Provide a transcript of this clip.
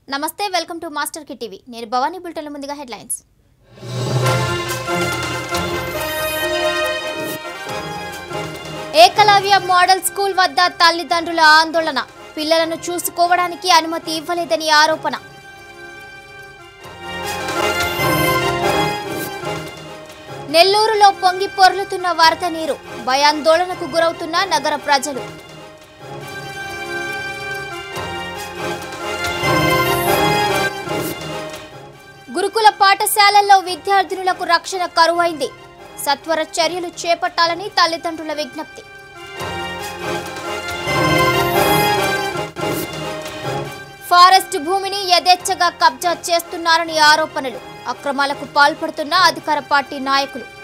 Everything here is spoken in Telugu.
నమస్తే welcome to Master Key TV నేను భవానీ బులెటిన్ ముందుగా హెడ్లైన్స్ ఏకలవ్య మోడల్ స్కూల్ వద్ద తల్లిదండ్రుల ఆందోళన పిల్లలను చూసుకోవడానికి అనుమతి ఇవ్వలేదని ఆరోపణ నెల్లూరులో పొంగి పొర్లుతున్న వరద నీరు భయాందోళనకు గురవుతున్న నగర ప్రజలు గురుకుల పాఠశాలల్లో విద్యార్థినులకు రక్షణ కరువైంది సత్వర చర్యలు చేపట్టాలని తల్లిదండ్రుల విజ్ఞప్తి ఫారెస్ట్ భూమిని యథేచ్ఛగా కబ్జా చేస్తున్నారని ఆరోపణలు అక్రమాలకు పాల్పడుతున్న అధికార పార్టీ నాయకులు